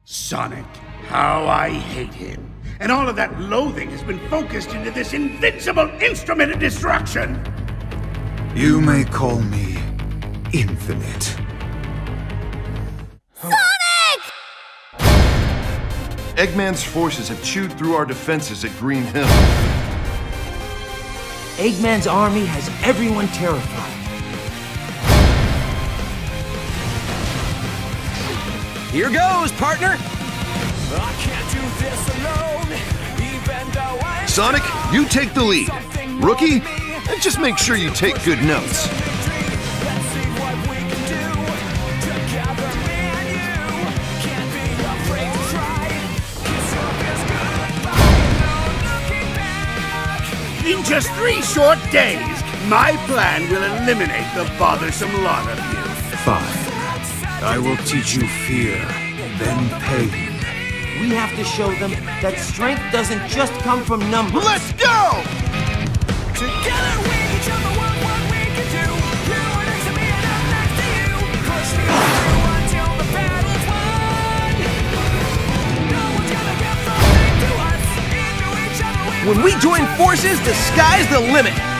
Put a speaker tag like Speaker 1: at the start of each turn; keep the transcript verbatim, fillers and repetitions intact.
Speaker 1: Sonic, how I hate him. And all of that loathing has been focused into this invincible instrument of destruction!
Speaker 2: You may call me Infinite.
Speaker 3: Sonic!
Speaker 4: Eggman's forces have chewed through our defenses at Green Hill.
Speaker 5: Eggman's army has everyone terrified. Here goes, partner!
Speaker 6: I can't do this alone, even though I
Speaker 4: Sonic, you take the lead. Rookie, just make sure you take good notes.
Speaker 6: Let's see what we can do together, me and you. Can't be afraid to try. Kiss up is goodbye, no looking back.
Speaker 1: In just three short days, my plan will eliminate the bothersome lot of you.
Speaker 2: Fine. I will teach you fear, then pain.
Speaker 5: We have to show them that strength doesn't just come from numbers.
Speaker 4: Let's go!
Speaker 6: Together we can show the world what we can do. You are next to me and I'm next to you. Push me through until the battle's won. No one's gonna get something to us. Into each other we
Speaker 5: When we join forces, the sky's the limit.